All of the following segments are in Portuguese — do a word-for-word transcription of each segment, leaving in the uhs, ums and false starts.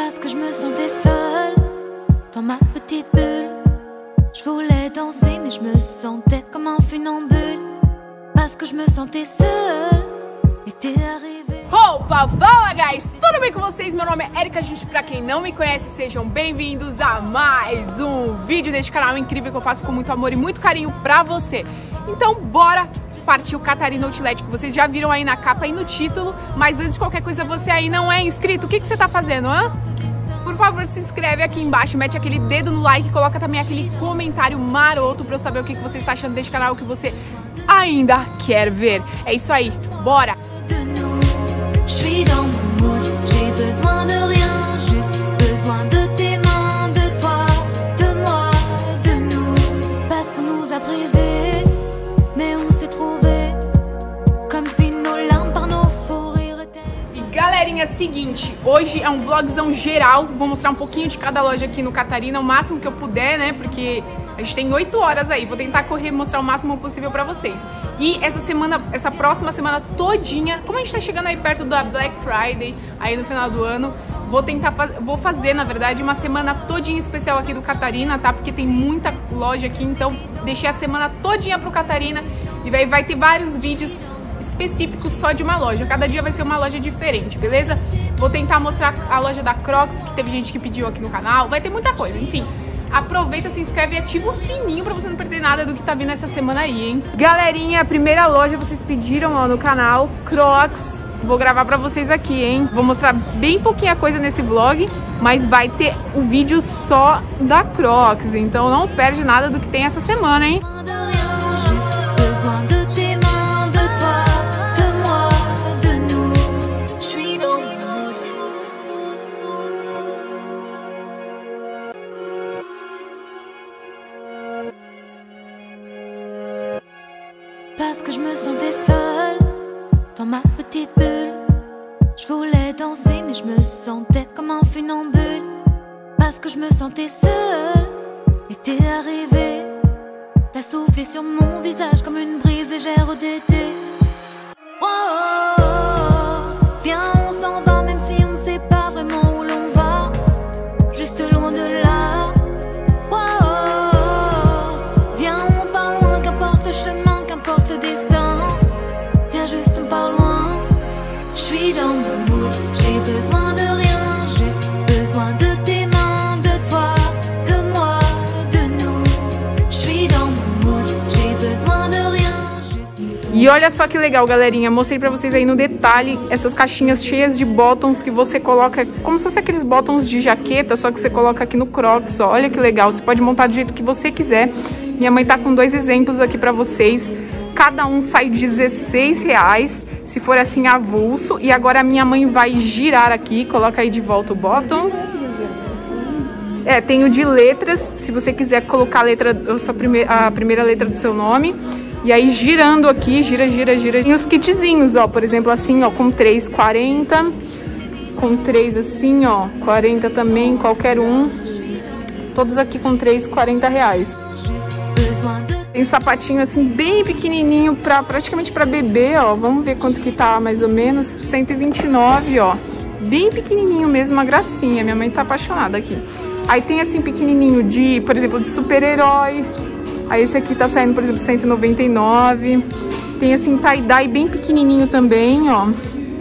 Parce que je me sentais seule dans ma petite bulle. Je voulais danser mais je me sentais comme un funambule. Parce que je me sentais seule et t'es arrivé. Opa, fala guys! Tudo bem com vocês? Meu nome é Erika Juste, pra quem não me conhece, sejam bem-vindos a mais um vídeo deste canal incrível que eu faço com muito amor e muito carinho pra você. Então bora partir o Catarina Outlet, que vocês já viram aí na capa e no título. Mas antes de qualquer coisa, você aí não é inscrito, o que, que você tá fazendo, hã? Por favor, se inscreve aqui embaixo, mete aquele dedo no like e coloca também aquele comentário maroto pra eu saber o que, que você está achando deste canal, o que você ainda quer ver. É isso aí, bora! Galerinha, seguinte, hoje é um vlogzão geral, vou mostrar um pouquinho de cada loja aqui no Catarina, o máximo que eu puder, né, porque a gente tem oito horas aí, vou tentar correr e mostrar o máximo possível pra vocês. E essa semana, essa próxima semana todinha, como a gente tá chegando aí perto da Black Friday, aí no final do ano, vou tentar, vou fazer, na verdade, uma semana todinha especial aqui do Catarina, tá, porque tem muita loja aqui, então deixei a semana todinha pro Catarina e vai, vai ter vários vídeos específicos só de uma loja. Cada dia vai ser uma loja diferente, beleza? Vou tentar mostrar a loja da Crocs, que teve gente que pediu aqui no canal. Vai ter muita coisa, enfim. Aproveita, se inscreve e ativa o sininho pra você não perder nada do que tá vindo essa semana aí, hein? Galerinha, a primeira loja vocês pediram, ó, no canal, Crocs. Vou gravar pra vocês aqui, hein? Vou mostrar bem pouquinha coisa nesse vlog, mas vai ter o vídeo só da Crocs. Então não perde nada do que tem essa semana, hein? Parce que je me sentais seule dans ma petite bulle. Je voulais danser mais je me sentais comme un funambule. Parce que je me sentais seule et t'es arrivé. T'as soufflé sur mon visage comme une brise légère d'été. Oh, oh, oh, viens on s'en va même si on ne sait pas vraiment où l'on va. Juste loin de là. Oh, oh, oh, viens on part loin, qu'importe le chemin, qu'importe le destin. Viens juste on part loin. Je suis dans mon mood, j'ai besoin de rien, juste besoin de tes mains, de toi, de moi, de nous. Je suis dans mon mood, j'ai besoin de rien. E olha só que legal, galerinha, mostrei pra vocês aí no detalhe essas caixinhas cheias de bottoms que você coloca, como se fosse aqueles bottoms de jaqueta, só que você coloca aqui no Crocs, ó. Olha que legal, você pode montar do jeito que você quiser. Minha mãe tá com dois exemplos aqui pra vocês. Cada um sai dezesseis reais, se for assim avulso. E agora a minha mãe vai girar aqui, coloca aí de volta o bottom. É, tem o de letras, se você quiser colocar a, letra, a, sua primeira, a primeira letra do seu nome. E aí girando aqui, gira, gira, gira. Tem os kitzinhos, ó, por exemplo, assim, ó, com três reais e quarenta centavos. Com três assim, ó, quarenta também, qualquer um. Todos aqui com três reais e quarenta reais. Tem sapatinho assim, bem pequenininho, pra, praticamente pra bebê, ó. Vamos ver quanto que tá, mais ou menos. cento e vinte e nove, ó. Bem pequenininho mesmo, uma gracinha. Minha mãe tá apaixonada aqui. Aí tem assim, pequenininho de, por exemplo, de super-herói. Aí esse aqui tá saindo, por exemplo, cento e noventa e nove. Tem assim, tie-dye bem pequenininho também, ó.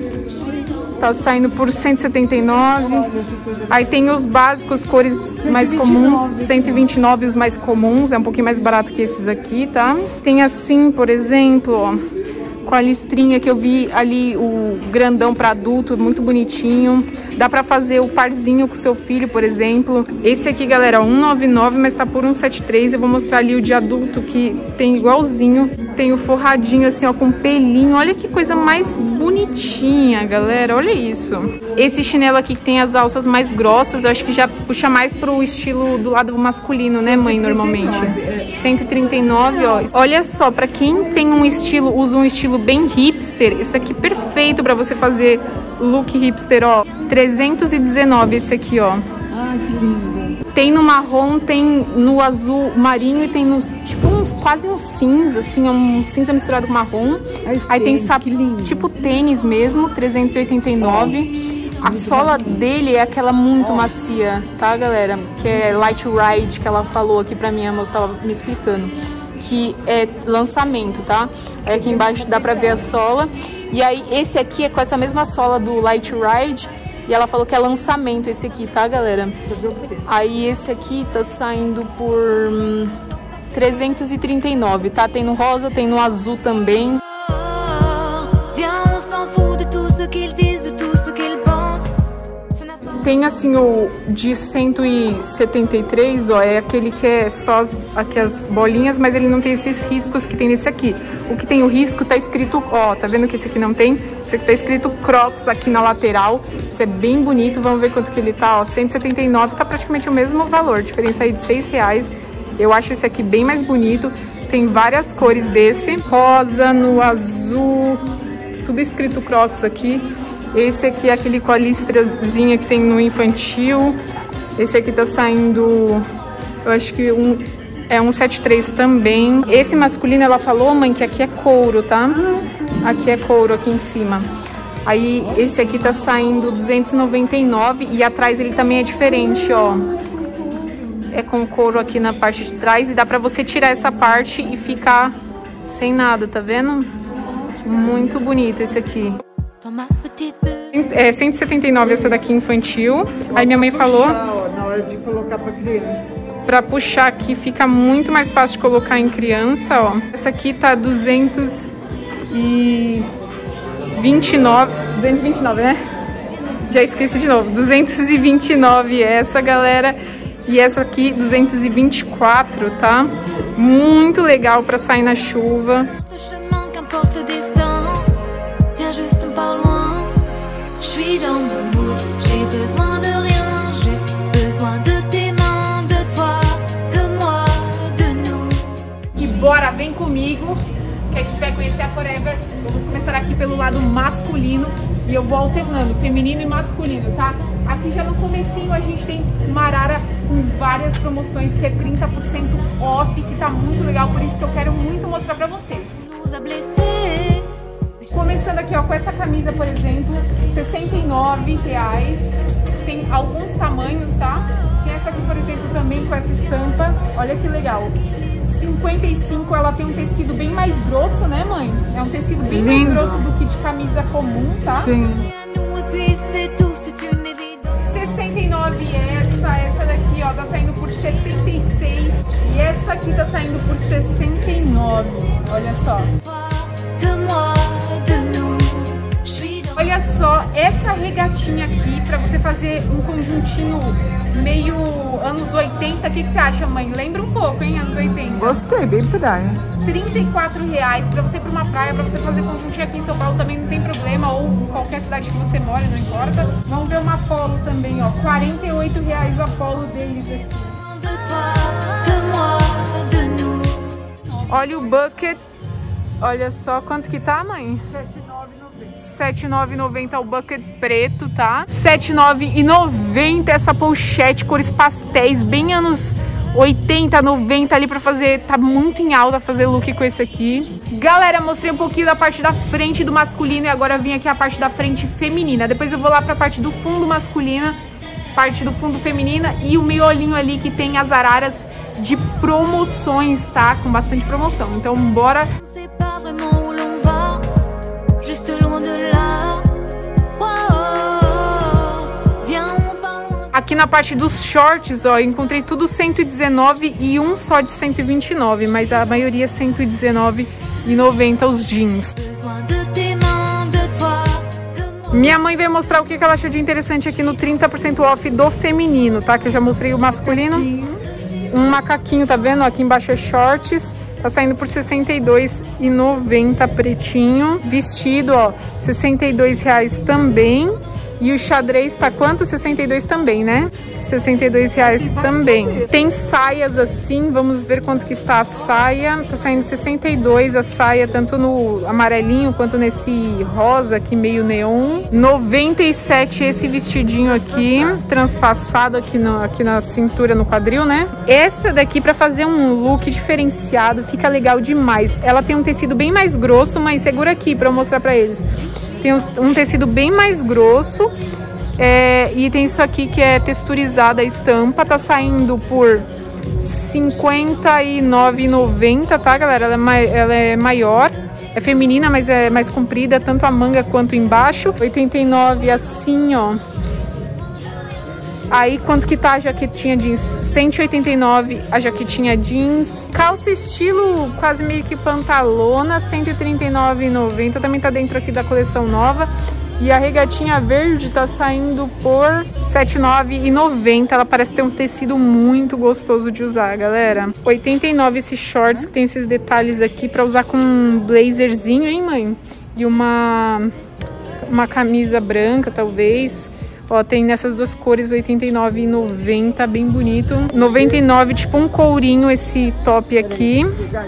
Tá saindo por cento e setenta e nove. Aí tem os básicos, cores mais comuns, cento e vinte e nove os mais comuns. É um pouquinho mais barato que esses aqui, tá? Tem assim, por exemplo, ó, com a listrinha que eu vi ali, o grandão para adulto, muito bonitinho. Dá pra fazer o parzinho com seu filho, por exemplo. Esse aqui, galera, um noventa e nove, mas tá por um setenta e três. Eu vou mostrar ali o de adulto, que tem igualzinho. Tem o forradinho assim, ó, com pelinho. Olha que coisa mais bonitinha, galera. Olha isso. Esse chinelo aqui que tem as alças mais grossas, eu acho que já puxa mais pro estilo do lado masculino, né, mãe, normalmente. cento e trinta e nove, ó. Olha só, pra quem tem um estilo, usa um estilo bem hipster, esse aqui é perfeito pra você fazer look hipster, ó. trezentos e dezenove esse aqui, ó. Ai, que lindo. Tem no marrom, tem no azul marinho e tem nos, tipo, uns quase um cinza, assim, um cinza misturado com marrom. Ai, aí tem que lindo. tipo tênis mesmo, trezentos e oitenta e nove. A sola dele é aquela muito macia, tá, galera? Que é Light Ride, que ela falou aqui pra mim, a moça tava me explicando. Que é lançamento, tá? Aí aqui embaixo dá pra ver a sola. E aí esse aqui é com essa mesma sola do Light Ride. E ela falou que é lançamento esse aqui, tá, galera? Aí esse aqui tá saindo por hum, trezentos e trinta e nove, tá? Tem no rosa, tem no azul também. Tem assim o de cento e setenta e três, ó, é aquele que é só as, aqui as bolinhas, mas ele não tem esses riscos que tem nesse aqui. O que tem o risco tá escrito, ó, tá vendo que esse aqui não tem? Esse aqui tá escrito Crocs aqui na lateral. Isso é bem bonito, vamos ver quanto que ele tá, ó, cento e setenta e nove, tá praticamente o mesmo valor, diferença aí de seis reais. Eu acho esse aqui bem mais bonito, tem várias cores desse, rosa, no azul, tudo escrito Crocs aqui. Esse aqui é aquele com a listrazinha que tem no infantil. Esse aqui tá saindo, eu acho que um, é um setenta e três também. Esse masculino, ela falou, mãe, que aqui é couro, tá? Aqui é couro, aqui em cima. Aí esse aqui tá saindo duzentos e noventa e nove e atrás ele também é diferente, ó. É com couro aqui na parte de trás e dá pra você tirar essa parte e ficar sem nada, tá vendo? Muito bonito esse aqui. É cento e setenta e nove essa daqui infantil. Aí minha mãe falou puxar, ó, na hora de colocar para criança. Pra puxar aqui fica muito mais fácil de colocar em criança, ó. Essa aqui tá duzentos e vinte e nove, duzentos e vinte e nove, né? Já esqueci de novo. duzentos e vinte e nove essa, galera. E essa aqui duzentos e vinte e quatro, tá? Muito legal pra sair na chuva. E bora, vem comigo que a gente vai conhecer a Forever. Vamos começar aqui pelo lado masculino e eu vou alternando feminino e masculino, tá? Aqui já no comecinho a gente tem uma arara com várias promoções que é trinta por cento off, que tá muito legal, por isso que eu quero muito mostrar pra vocês. Começando aqui, ó, com essa camisa, por exemplo, sessenta e nove reais. Tem alguns tamanhos, tá? Tem essa aqui, por exemplo, também com essa estampa. Olha que legal. cinquenta e cinco, ela tem um tecido bem mais grosso, né, mãe? É um tecido bem Lindo. mais grosso do que de camisa comum, tá? Sim. sessenta e nove essa, essa daqui, ó, tá saindo por setenta e seis. E essa aqui tá saindo por sessenta e nove. Olha só. Olha só, essa regatinha aqui, pra você fazer um conjuntinho meio anos oitenta, o que, que você acha, mãe? Lembra um pouco, hein, anos oitenta? Gostei, bem praia. trinta e quatro reais pra você ir pra uma praia, pra você fazer conjuntinho aqui em São Paulo também não tem problema, ou em qualquer cidade que você mora, não importa. Vamos ver uma polo também, ó, quarenta e oito reais a polo deles aqui. Olha o bucket, olha só quanto que tá, mãe? sete e nove e noventa o bucket preto, tá? sete e nove e noventa essa pochete, cores pastéis, bem anos oitenta, noventa ali pra fazer, tá muito em alta fazer look com esse aqui. Galera, mostrei um pouquinho da parte da frente do masculino e agora eu vim aqui a parte da frente feminina. Depois eu vou lá pra parte do fundo masculina, parte do fundo feminina e o miolinho ali que tem as araras de promoções, tá? Com bastante promoção. Então bora... Aqui na parte dos shorts, ó, encontrei tudo cento e dezenove e um só de cento e vinte e nove, mas a maioria é cento e dezenove e noventa os jeans. Minha mãe veio mostrar o que ela achou de interessante aqui no trinta por cento off do feminino, tá? Que eu já mostrei o masculino. Um macaquinho, tá vendo? Aqui embaixo é shorts. Tá saindo por sessenta e dois reais e noventa pretinho. Vestido, ó, sessenta e dois reais também. E o xadrez tá quanto? sessenta e dois também, né? sessenta e dois reais também. Tem saias assim, vamos ver quanto que está a saia. Tá saindo sessenta e dois a saia, tanto no amarelinho quanto nesse rosa aqui, meio neon. noventa e sete esse vestidinho aqui, transpassado aqui, no, aqui na cintura, no quadril, né? Essa daqui pra fazer um look diferenciado, fica legal demais. Ela tem um tecido bem mais grosso, mas segura aqui pra eu mostrar pra eles. Tem um tecido bem mais grosso É, e tem isso aqui que é texturizada a estampa, tá saindo por cinquenta e nove reais e noventa centavos, tá, galera? Ela é, mai ela é maior, é feminina, mas é mais comprida, tanto a manga quanto embaixo. oitenta e nove assim, ó. Aí, quanto que tá a jaquetinha jeans? cento e oitenta e nove a jaquetinha jeans. Calça estilo quase meio que pantalona, cento e trinta e nove reais e noventa centavos. Também tá dentro aqui da coleção nova. E a regatinha verde tá saindo por setenta e nove reais e noventa centavos. Ela parece ter um tecido muito gostoso de usar, galera. oitenta e nove esses shorts que tem esses detalhes aqui pra usar com um blazerzinho, hein, mãe? E uma, uma camisa branca, talvez. Ó, tem nessas duas cores, oitenta e nove reais e noventa centavos, bem bonito. noventa e nove reais, tipo um courinho esse top aqui.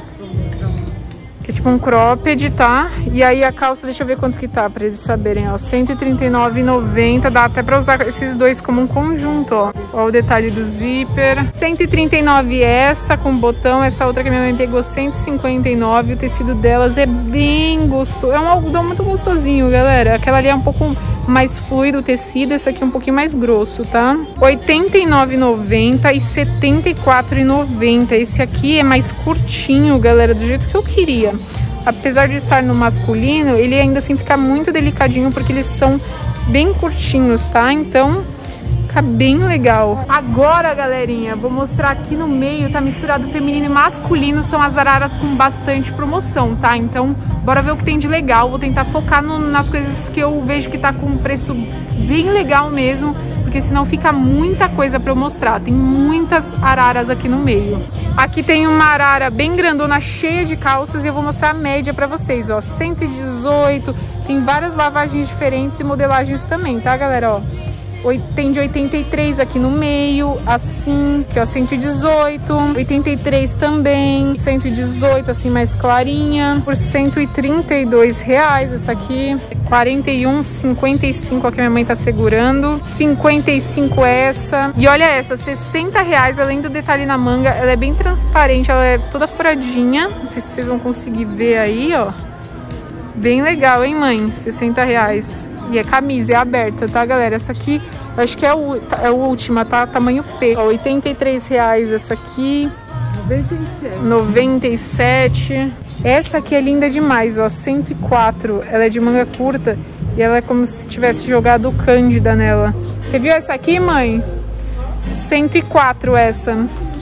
Que é tipo um cropped, tá? E aí a calça, deixa eu ver quanto que tá, pra eles saberem, ó. cento e trinta e nove reais e noventa centavos, dá até pra usar esses dois como um conjunto, ó. Ó o detalhe do zíper. cento e trinta e nove reais essa com botão, essa outra que a minha mãe pegou, cento e cinquenta e nove reais. O tecido delas é bem gostoso, é um algodão muito gostosinho, galera. Aquela ali é um pouco mais fluido o tecido, esse aqui é um pouquinho mais grosso, tá? oitenta e nove reais e noventa centavos e setenta e quatro reais e noventa centavos. Esse aqui é mais curtinho, galera, do jeito que eu queria. Apesar de estar no masculino, ele ainda assim fica muito delicadinho, porque eles são bem curtinhos, tá? Então, fica bem legal. Agora, galerinha, vou mostrar aqui no meio, tá misturado feminino e masculino, são as araras com bastante promoção, tá? Então, bora ver o que tem de legal. Vou tentar focar no, nas coisas que eu vejo que tá com um preço bem legal mesmo, porque senão fica muita coisa pra eu mostrar. Tem muitas araras aqui no meio. Aqui tem uma arara bem grandona, cheia de calças, e eu vou mostrar a média pra vocês, ó. cento e dezoito, tem várias lavagens diferentes e modelagens também, tá, galera, ó. Tem de oitenta e três aqui no meio, assim, que ó, cento e dezoito, oitenta e três também, cento e dezoito assim mais clarinha, por cento e trinta e dois reais essa aqui, quarenta e um, cinquenta e cinco a que minha mãe tá segurando, cinquenta e cinco essa, e olha essa, sessenta reais, além do detalhe na manga, ela é bem transparente, ela é toda furadinha, não sei se vocês vão conseguir ver aí, ó. Bem legal, hein, mãe? sessenta reais. E é camisa, é aberta, tá, galera? Essa aqui, eu acho que é, o, é a última, tá? Tamanho P. Ó, oitenta e três reais essa aqui. noventa e sete. noventa e sete. Essa aqui é linda demais, ó. cento e quatro. Ela é de manga curta e ela é como se tivesse jogado Cândida nela. Você viu essa aqui, mãe? cento e quatro essa.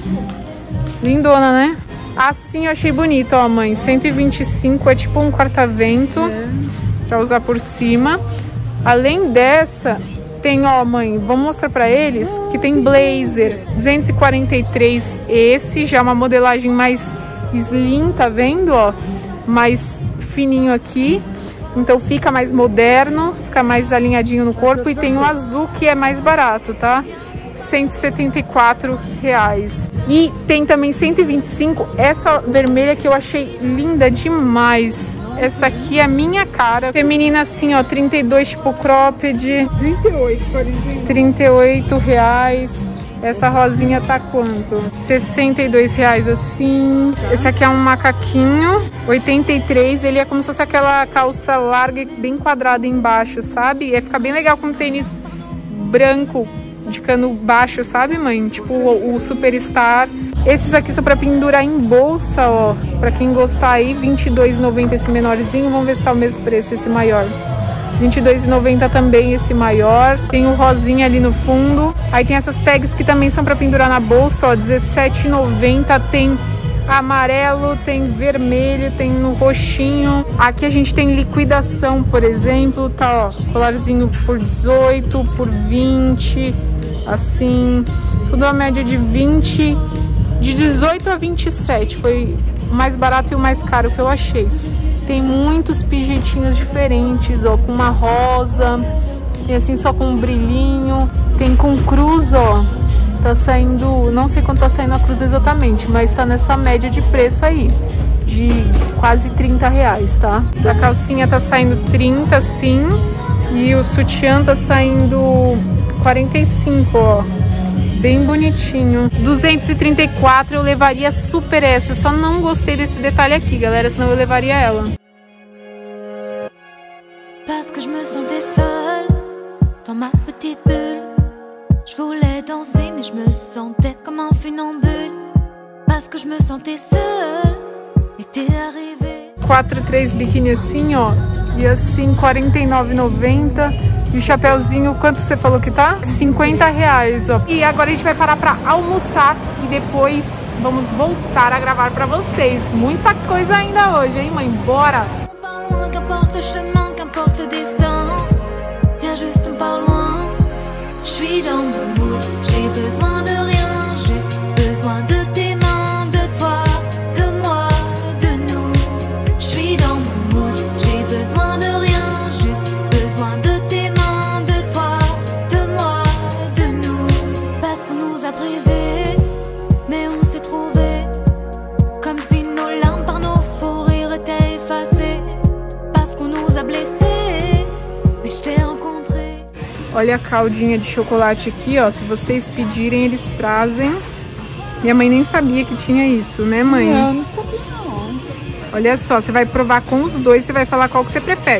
Lindona, né? Assim eu achei bonito, ó, mãe. cento e vinte e cinco, é tipo um corta-vento, é, pra usar por cima. Além dessa, tem, ó, mãe, vamos mostrar pra eles que tem blazer. duzentos e quarenta e três esse, já é uma modelagem mais slim, tá vendo, ó? Mais fininho aqui. Então fica mais moderno, fica mais alinhadinho no corpo. E tem o azul, que é mais barato, tá? cento e setenta e quatro reais. E tem também cento e vinte e cinco, essa vermelha que eu achei linda demais. Essa aqui é a minha cara. Feminina assim, ó, trinta e dois, tipo cropped. trinta e oito, quarenta e um. trinta e oito reais. Essa rosinha tá quanto? sessenta e dois reais assim. Esse aqui é um macaquinho, oitenta e três. Ele é como se fosse aquela calça larga e bem quadrada embaixo, sabe? E fica bem legal com tênis branco de cano baixo, sabe, mãe? Tipo o, o Superstar. Esses aqui são pra pendurar em bolsa, ó. Pra quem gostar aí, vinte e dois reais e noventa esse menorzinho. Vamos ver se tá o mesmo preço esse maior. vinte e dois reais e noventa também esse maior. Tem o rosinha ali no fundo. Aí tem essas tags que também são pra pendurar na bolsa, ó. dezessete reais e noventa. Tem amarelo, tem vermelho, tem no roxinho. Aqui a gente tem liquidação, por exemplo, tá, ó, colarzinho por dezoito, por vinte, assim, tudo a média de vinte, de dezoito a vinte e sete, foi o mais barato e o mais caro que eu achei. Tem muitos pijetinhos diferentes, ó, com uma rosa, tem assim só com um brilhinho, tem com cruz, ó. Tá saindo, não sei quanto tá saindo a cruz exatamente, mas tá nessa média de preço aí, de quase trinta reais, tá? A calcinha tá saindo trinta, sim, e o sutiã tá saindo quarenta e cinco, ó. Bem bonitinho. duzentos e trinta e quatro eu levaria super essa, só não gostei desse detalhe aqui, galera, senão eu levaria ela. Parce que je me sentais seule dans ma petite bulle. Je voulais danser mais je me sentais comme un funambule. Parce que je me sentais seule et t'es arrivé. quatro, três biquíni assim, ó. E assim, quarenta e nove reais e noventa centavos. E o chapéuzinho, quanto você falou que tá? cinquenta reais, ó. E agora a gente vai parar pra almoçar e depois vamos voltar a gravar pra vocês. Muita coisa ainda hoje, hein, mãe? Bora! Je suis dans mon mood, j'ai besoin de rien, juste besoin de tes mains, de toi, de moi, de nous. Je suis dans mon mood, j'ai besoin de rien, juste besoin de tes mains, de toi, de moi, de nous. Parce qu'on nous a brisés, mais on s'est trouvés, comme si nos larmes par nos fous rires étaient effacées. Parce qu'on nous a blessés, mais je t'ai rencontré. Olha a caldinha de chocolate aqui, ó. Se vocês pedirem, eles trazem. Minha mãe nem sabia que tinha isso, né, mãe? Não, não sabia não. Olha só, você vai provar com os dois, você vai falar qual que você prefere.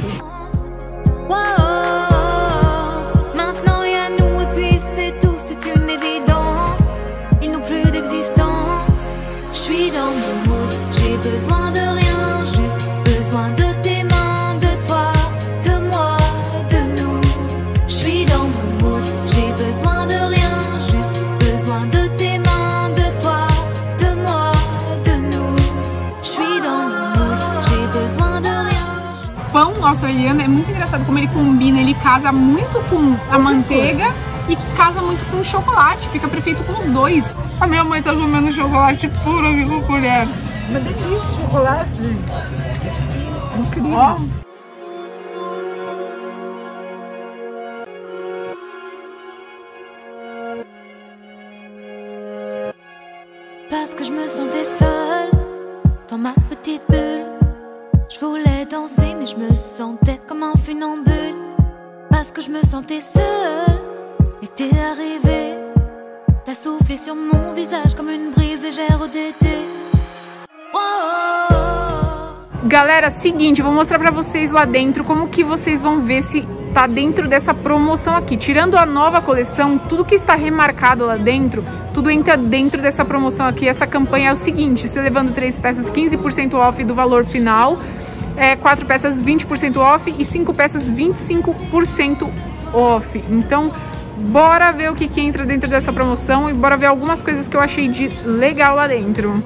Pão australiano é muito engraçado como ele combina, ele casa muito com a manteiga e casa muito com o chocolate, fica perfeito com os dois. A minha mãe tá comendo chocolate puro, viu, colher? Uma delícia, chocolate. Incrível. Ó. Parce que je me sentais seule dans ma petite bulle. Je voulais danser mais je me sentais comme un funambule. Parce que je me sentais seule et t'es arrivé. T'as soufflé sur mon visage comme une brise légère d'été. Oh. Galera, seguinte, eu vou mostrar pra vocês lá dentro como que vocês vão ver se tá dentro dessa promoção aqui. Tirando a nova coleção, tudo que está remarcado lá dentro, tudo entra dentro dessa promoção aqui. Essa campanha é o seguinte: você levando três peças, quinze por cento off do valor final, é, quatro peças, vinte por cento off e cinco peças, vinte e cinco por cento off. Então, bora ver o que, que entra dentro dessa promoção e bora ver algumas coisas que eu achei de legal lá dentro.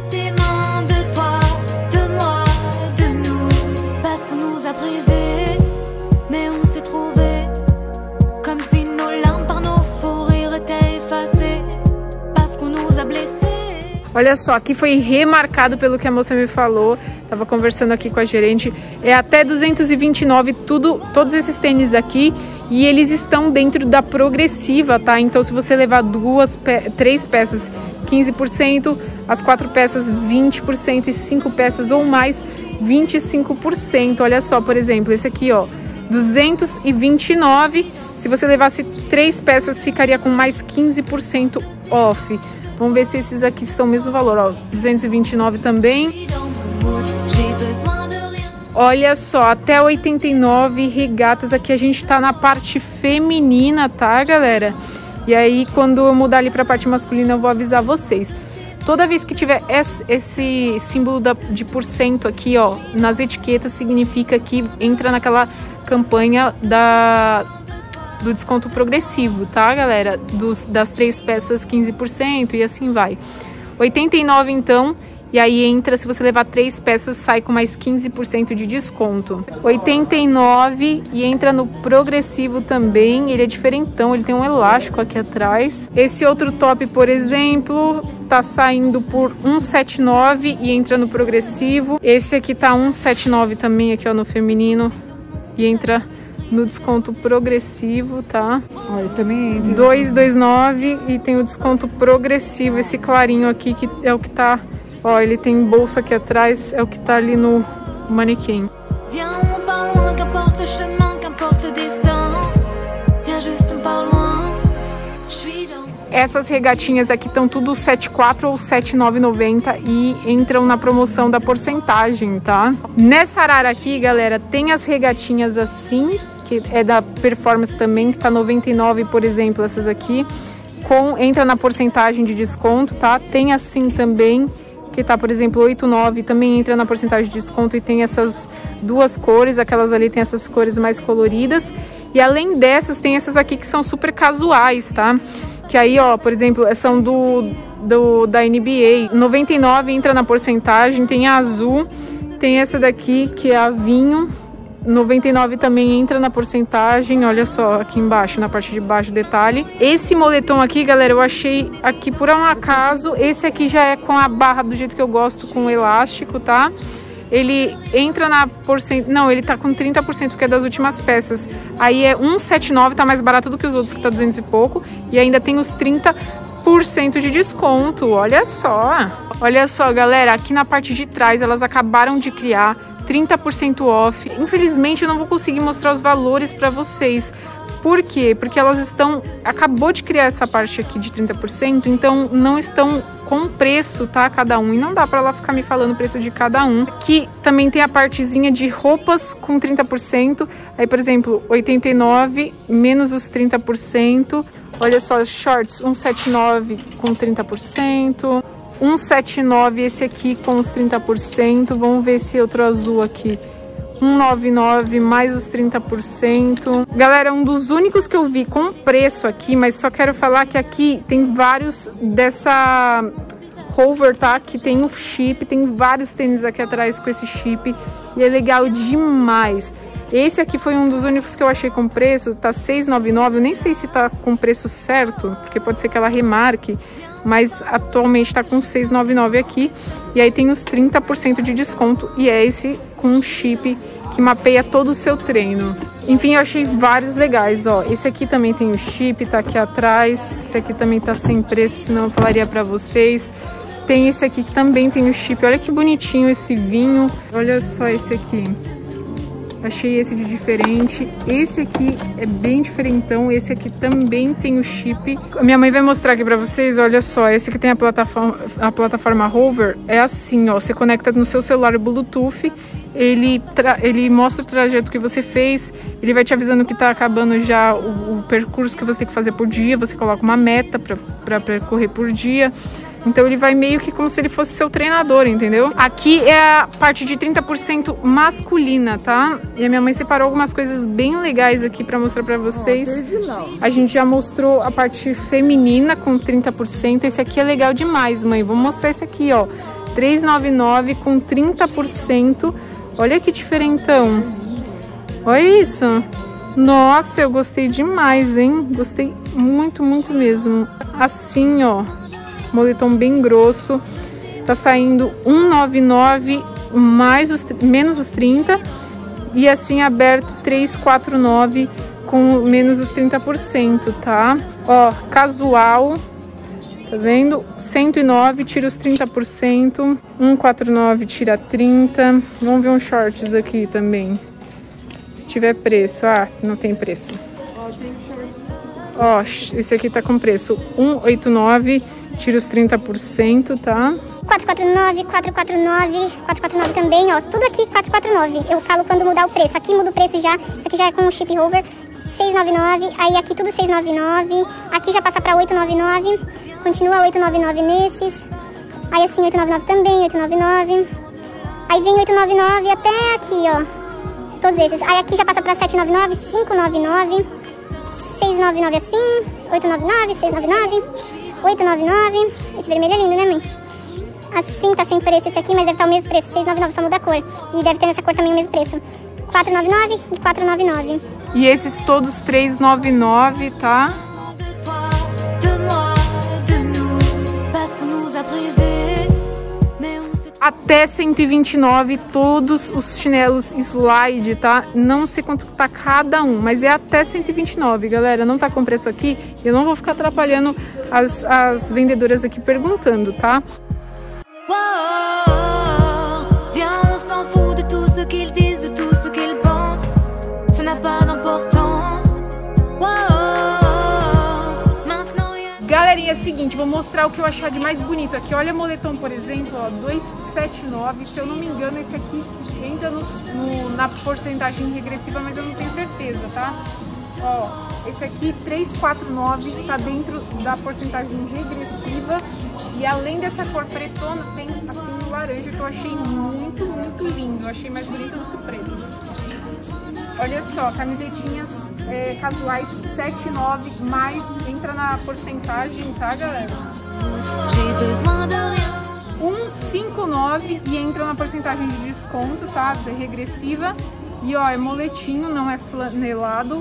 Olha só, aqui foi remarcado pelo que a moça me falou. Tava conversando aqui com a gerente. É até duzentos e vinte e nove tudo, todos esses tênis aqui. E eles estão dentro da progressiva, tá? Então se você levar duas, pe três peças, quinze por cento. As quatro peças, vinte por cento. E cinco peças ou mais, vinte e cinco por cento. Olha só, por exemplo, esse aqui, ó, duzentos e vinte e nove. Se você levasse três peças, ficaria com mais quinze por cento off. Vamos ver se esses aqui estão o mesmo valor, ó, duzentos e vinte e nove também. Olha só, até oitenta e nove regatas. Aqui a gente tá na parte feminina, tá, galera? E aí, quando eu mudar ali pra parte masculina, eu vou avisar vocês. Toda vez que tiver esse símbolo de porcento aqui, ó, nas etiquetas, significa que entra naquela campanha da... do desconto progressivo, tá, galera? Dos, das três peças, quinze por cento e assim vai. oitenta e nove então, e aí entra, se você levar três peças, sai com mais quinze por cento de desconto. oitenta e nove e entra no progressivo também, ele é diferentão, ele tem um elástico aqui atrás. Esse outro top, por exemplo, tá saindo por cento e setenta e nove e entra no progressivo. Esse aqui tá cento e setenta e nove também, aqui ó, no feminino, e entra no desconto progressivo, tá? Olha, também duzentos e vinte e nove e tem o desconto progressivo, esse clarinho aqui que é o que tá, ó, ele tem bolsa aqui atrás, é o que tá ali no manequim. Essas regatinhas aqui estão tudo sete quatro ou sete nove noventa e entram na promoção da porcentagem, tá? Nessa arara aqui, galera, tem as regatinhas assim, que é da Performance também, que tá noventa e nove, por exemplo, essas aqui, com, entra na porcentagem de desconto, tá? Tem assim também, que tá, por exemplo, oito nove, também entra na porcentagem de desconto e tem essas duas cores, aquelas ali tem essas cores mais coloridas. E além dessas, tem essas aqui que são super casuais, tá? Que aí, ó, por exemplo, são do, do da N B A. noventa e nove entra na porcentagem, tem a azul, tem essa daqui que é a vinho. noventa e nove também entra na porcentagem, olha só aqui embaixo, na parte de baixo, detalhe. Esse moletom aqui, galera, eu achei aqui por um acaso. Esse aqui já é com a barra do jeito que eu gosto, com elástico, tá? Ele entra na porcentagem, não, ele tá com trinta por cento, porque é das últimas peças. Aí é cento e setenta e nove, tá mais barato do que os outros, que tá duzentos e pouco. E ainda tem os trinta por cento de desconto, olha só. Olha só, galera, aqui na parte de trás, elas acabaram de criar trinta por cento off. Infelizmente eu não vou conseguir mostrar os valores para vocês. Por quê? Porque elas estão... Acabou de criar essa parte aqui de trinta por cento, então não estão com preço, tá? Cada um. E não dá para ela ficar me falando o preço de cada um. Aqui também tem a partezinha de roupas com trinta por cento. Aí, por exemplo, oitenta e nove menos os trinta por cento. Olha só, shorts cento e setenta e nove com trinta por cento. cento e setenta e nove esse aqui com os trinta por cento. Vamos ver esse outro azul aqui. cento e noventa e nove mais os trinta por cento. Galera, um dos únicos que eu vi com preço aqui, mas só quero falar que aqui tem vários dessa Hover, tá? Que tem o chip, tem vários tênis aqui atrás com esse chip e é legal demais. Esse aqui foi um dos únicos que eu achei com preço, tá seiscentos e noventa e nove. Eu nem sei se tá com preço certo, porque pode ser que ela remarque, mas atualmente tá com seiscentos e noventa e nove aqui. E aí tem os trinta por cento de desconto e é esse com um chip que mapeia todo o seu treino. Enfim, eu achei vários legais, ó. Esse aqui também tem o chip, tá aqui atrás. Esse aqui também tá sem preço, senão eu falaria pra vocês. Tem esse aqui que também tem o chip. Olha que bonitinho esse vinho. Olha só esse aqui. Achei esse de diferente. Esse aqui é bem diferentão. Esse aqui também tem o chip. A minha mãe vai mostrar aqui pra vocês. Olha só, esse aqui tem a plataforma, a plataforma Hover. É assim, ó. Você conecta no seu celular Bluetooth. Ele, ele mostra o trajeto que você fez. Ele vai te avisando que tá acabando já o, o percurso que você tem que fazer por dia. Você coloca uma meta pra, pra percorrer por dia. Então ele vai meio que como se ele fosse seu treinador, entendeu? Aqui é a parte de trinta por cento masculina, tá? E a minha mãe separou algumas coisas bem legais aqui pra mostrar pra vocês. A gente já mostrou a parte feminina com trinta por cento. Esse aqui é legal demais, mãe. Vou mostrar esse aqui, ó. trezentos e noventa e nove com trinta por cento. Olha que diferentão. Olha isso. Nossa, eu gostei demais, hein? Gostei muito, muito mesmo. Assim, ó. Moletom bem grosso, tá saindo cento e noventa e nove mais os, menos os trinta e assim aberto trezentos e quarenta e nove com menos os trinta por cento, tá? Ó, casual, tá vendo? cento e nove tira os trinta por cento, cento e quarenta e nove tira trinta. Vamos ver uns shorts aqui também. Se tiver preço, ah, não tem preço. Ó, esse aqui tá com preço cento e oitenta e nove, tira os trinta por cento, tá? quatrocentos e quarenta e nove, quatrocentos e quarenta e nove, quatrocentos e quarenta e nove também, ó. Tudo aqui quatrocentos e quarenta e nove. Eu falo quando mudar o preço. Aqui muda o preço já. Isso aqui já é com o chip Hover. seiscentos e noventa e nove. Aí aqui tudo seiscentos e noventa e nove. Aqui já passa pra oitocentos e noventa e nove. Continua oitocentos e noventa e nove nesses. Aí assim oitocentos e noventa e nove também, oitocentos e noventa e nove. Aí vem oitocentos e noventa e nove até aqui, ó. Todos esses. Aí aqui já passa pra setecentos e noventa e nove, cinquentos e noventa e nove. seiscentos e noventa e nove assim. oitocentos e noventa e nove, seiscentos e noventa e nove. oitocentos e noventa e nove. Esse vermelho é lindo, né, mãe? Assim tá sem preço esse aqui, mas deve estar o mesmo preço. seiscentos e noventa e nove, só muda a cor. E deve ter nessa cor também o mesmo preço. quatrocentos e noventa e nove e quatrocentos e noventa e nove. E esses todos trezentos e noventa e nove, tá? Até cento e vinte e nove, todos os chinelos slide, tá? Não sei quanto tá cada um, mas é até cento e vinte e nove, galera. Não tá com preço aqui, eu não vou ficar atrapalhando as, as vendedoras aqui perguntando, tá? é o seguinte, vou mostrar o que eu achar de mais bonito aqui. Olha moletom, por exemplo, ó, duzentos e setenta e nove. Se eu não me engano, esse aqui entra no, no, na porcentagem regressiva, mas eu não tenho certeza, tá? Ó, esse aqui, trezentos e quarenta e nove, tá dentro da porcentagem regressiva. E além dessa cor pretona, tem assim o laranja, que eu achei muito, muito lindo. Eu achei mais bonito do que o preto. Olha só, camisetinhas é, casuais sete nove, mais entra na porcentagem, tá, galera? cento e cinquenta e nove e entra na porcentagem de desconto, tá? É regressiva. E ó, é moletinho, não é flanelado.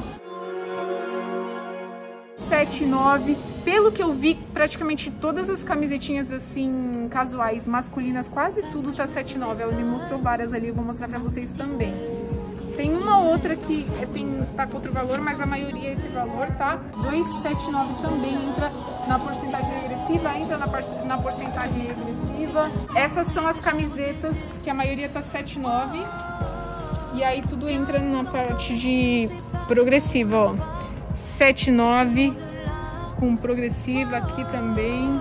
sete nove. Pelo que eu vi, praticamente todas as camisetinhas assim, casuais, masculinas, quase tudo tá sete nove. Ela me mostrou várias ali, eu vou mostrar pra vocês também. Tem uma outra que é, tem, tá com outro valor, mas a maioria é esse valor, tá? duzentos e setenta e nove também entra na porcentagem regressiva, entra na, na porcentagem regressiva. Essas são as camisetas, que a maioria tá sete nove. E aí tudo entra na parte de progressiva, ó. sete nove, com progressiva aqui também.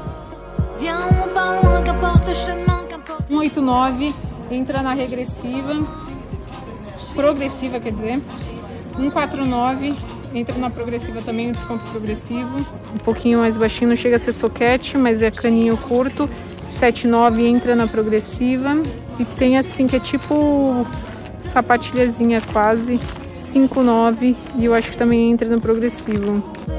cento e oitenta e nove, entra na regressiva. Progressiva, quer dizer, cento e quarenta e nove, entra na progressiva também, o desconto progressivo. Um pouquinho mais baixinho, não chega a ser soquete, mas é caninho curto. sete nove entra na progressiva. E tem assim, que é tipo sapatilhazinha quase, cinco nove, e eu acho que também entra no progressivo.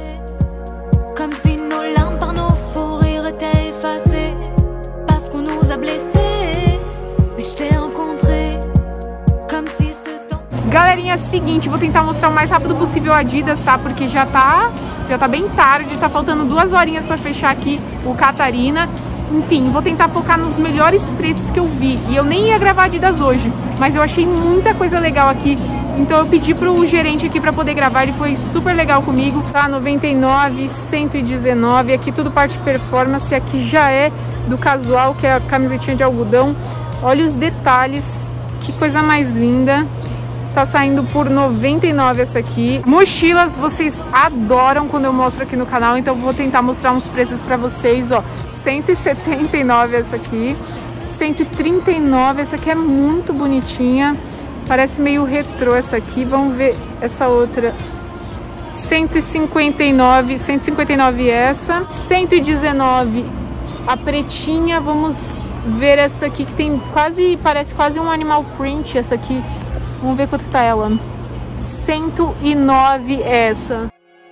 Galerinha, é o seguinte, vou tentar mostrar o mais rápido possível a Adidas, tá? Porque já tá, já tá bem tarde, tá faltando duas horinhas pra fechar aqui o Catarina. Enfim, vou tentar focar nos melhores preços que eu vi. E eu nem ia gravar Adidas hoje, mas eu achei muita coisa legal aqui. Então eu pedi pro gerente aqui pra poder gravar, ele foi super legal comigo. Tá, noventa e nove, cento e dezenove, aqui tudo parte performance, aqui já é do casual, que é a camisetinha de algodão. Olha os detalhes, que coisa mais linda. Tá saindo por noventa e nove essa aqui. Mochilas, vocês adoram quando eu mostro aqui no canal, então eu vou tentar mostrar uns preços pra vocês, ó. cento e setenta e nove essa aqui. cento e trinta e nove, essa aqui é muito bonitinha. Parece meio retrô essa aqui. Vamos ver essa outra. cento e cinquenta e nove, cento e cinquenta e nove essa. cento e dezenove a pretinha. Vamos ver essa aqui que tem quase, parece quase um animal print essa aqui. Vamos ver quanto que tá ela. cento e nove essa.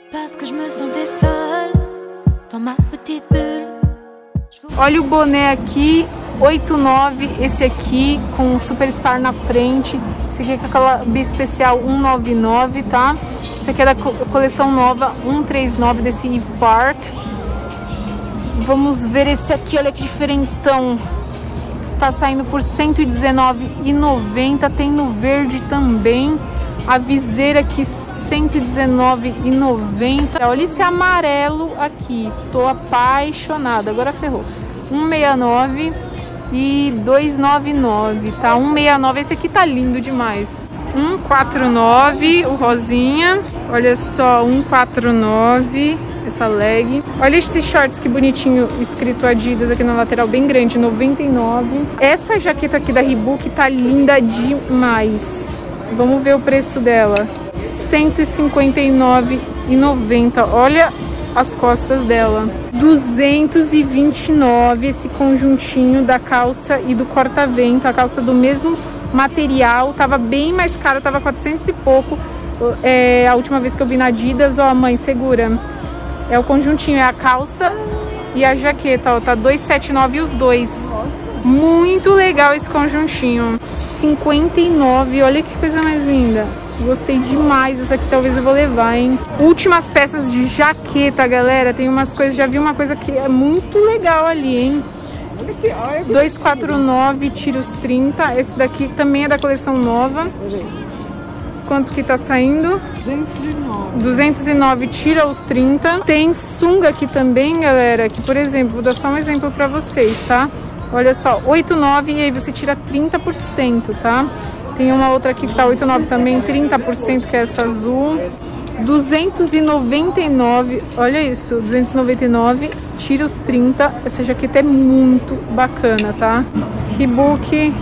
Olha o boné aqui, oitenta e nove. Esse aqui com o Superstar na frente. Esse aqui é com aquela B especial cento e noventa e nove, tá? Esse aqui é da coleção nova cento e trinta e nove desse Eve Park. Vamos ver esse aqui, olha que diferentão. Tá saindo por cento e dezenove reais e noventa centavos, tem no verde também. A viseira aqui cento e dezenove reais e noventa centavos. Olha esse amarelo aqui, tô apaixonada, agora ferrou. cento e sessenta e nove reais e duzentos e noventa e nove, tá? cento e sessenta e nove, esse aqui tá lindo demais. cento e quarenta e nove, o rosinha. Olha só, cento e quarenta e nove. Essa leg. Olha esses shorts que bonitinho, escrito Adidas aqui na lateral, bem grande, noventa e nove. Essa jaqueta aqui da Reebok tá linda demais. Vamos ver o preço dela. cento e cinquenta e nove reais e noventa centavos. Olha as costas dela. duzentos e vinte e nove esse conjuntinho da calça e do corta-vento. A calça do mesmo material, tava bem mais caro, tava quatrocentos e pouco. É, a última vez que eu vi na Adidas, ó, mãe, segura. É o conjuntinho, é a calça e a jaqueta, ó, tá duzentos e setenta e nove os dois. Muito legal esse conjuntinho. cinquenta e nove, olha que coisa mais linda. Gostei demais, essa aqui talvez eu vou levar, hein. Últimas peças de jaqueta, galera. Tem umas coisas, já vi uma coisa que é muito legal ali, hein. duzentos e quarenta e nove, tira os trinta. Esse daqui também é da coleção nova. Quanto que tá saindo? duzentos e nove. duzentos e nove, tira os trinta. Tem sunga aqui também, galera, que, por exemplo, vou dar só um exemplo pra vocês, tá? Olha só, oitenta e nove e aí você tira trinta por cento, tá? Tem uma outra aqui que tá oitenta e nove também, trinta por cento, que é essa azul. duzentos e noventa e nove, olha isso, duzentos e noventa e nove, tira os trinta. Essa jaqueta é muito bacana, tá? Reebok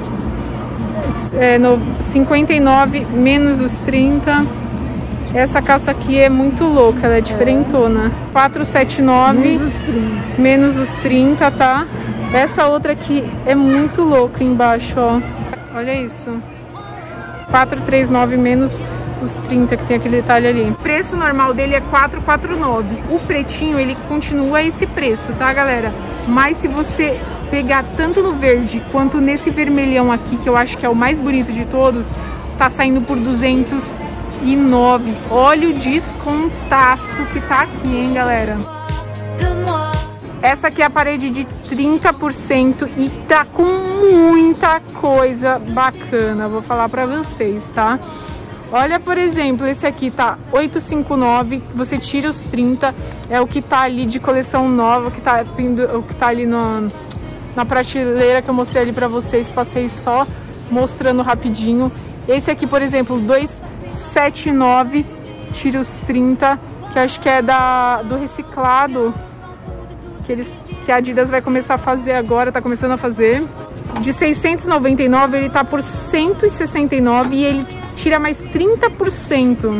é, no, cinquenta e nove menos os trinta. Essa calça aqui é muito louca, ela é diferentona. quatrocentos e setenta e nove menos os trinta, tá? Essa outra aqui é muito louca embaixo, ó. Olha isso. quatrocentos e trinta e nove menos os trinta, que tem aquele detalhe ali. O preço normal dele é quatrocentos e quarenta e nove. O pretinho, ele continua esse preço, tá, galera? Mas se você pegar tanto no verde quanto nesse vermelhão aqui, que eu acho que é o mais bonito de todos, tá saindo por duzentos e nove. Olha o descontaço que tá aqui, hein, galera? Essa aqui é a parede de trinta por cento e tá com muita coisa bacana, vou falar pra vocês, tá? Olha, por exemplo, esse aqui tá oitocentos e cinquenta e nove, você tira os trinta, é o que tá ali de coleção nova, que tá, o que tá ali no, na prateleira que eu mostrei ali pra vocês, passei só mostrando rapidinho. Esse aqui, por exemplo, duzentos e setenta e nove, tira os trinta, que eu acho que é da, do reciclado, que, eles, que a Adidas vai começar a fazer agora, tá começando a fazer. De seiscentos e noventa e nove, ele tá por cento e sessenta e nove e ele tira mais trinta por cento.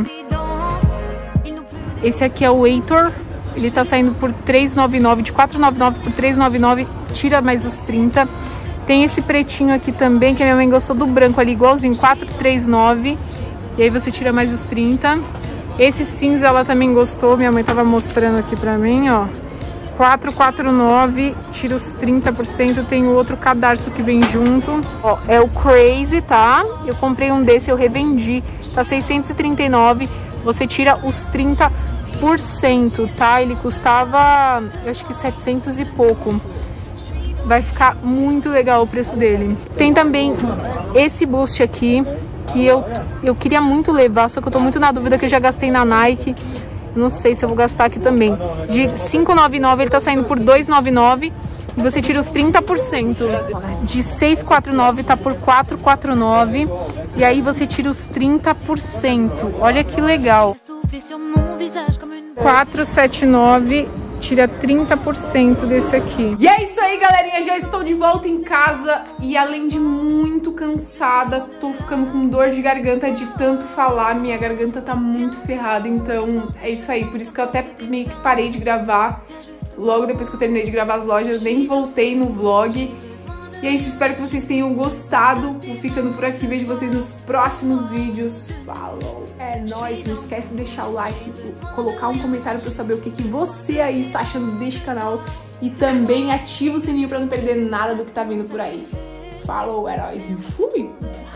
Esse aqui é o Heitor, ele tá saindo por trezentos e noventa e nove, de quatrocentos e noventa e nove por trezentos e noventa e nove, tira mais os trinta. Tem esse pretinho aqui também, que a minha mãe gostou do branco ali, igualzinho, quatrocentos e trinta e nove. E aí você tira mais os trinta. Esse cinza ela também gostou, minha mãe tava mostrando aqui pra mim, ó. quatrocentos e quarenta e nove, tira os trinta por cento. Tem o outro cadarço que vem junto. Ó, é o Crazy, tá? Eu comprei um desse, eu revendi. Tá seiscentos e trinta e nove. Você tira os trinta por cento, tá? Ele custava, eu acho que setecentos e pouco. Vai ficar muito legal o preço dele. Tem também esse boost aqui, que eu, eu queria muito levar, só que eu tô muito na dúvida, que eu já gastei na Nike. Não sei se eu vou gastar aqui também. De quinhentos e noventa e nove, ele tá saindo por duzentos e noventa e nove. E você tira os trinta por cento. De seiscentos e quarenta e nove tá por quatrocentos e quarenta e nove. E aí você tira os trinta por cento. Olha que legal. quatrocentos e setenta e nove, tira trinta por cento desse aqui. E é isso aí, galerinha. Já estou de volta em casa. E além de muito cansada, tô ficando com dor de garganta de tanto falar. Minha garganta tá muito ferrada. Então é isso aí. Por isso que eu até meio que parei de gravar. Logo depois que eu terminei de gravar as lojas, nem voltei no vlog. E é isso, espero que vocês tenham gostado. Vou ficando por aqui, vejo vocês nos próximos vídeos. Falou! É nóis, não esquece de deixar o like, colocar um comentário pra eu saber o que, que você aí está achando deste canal. E também ativa o sininho pra não perder nada do que tá vindo por aí. Falou, é nóis! Fui!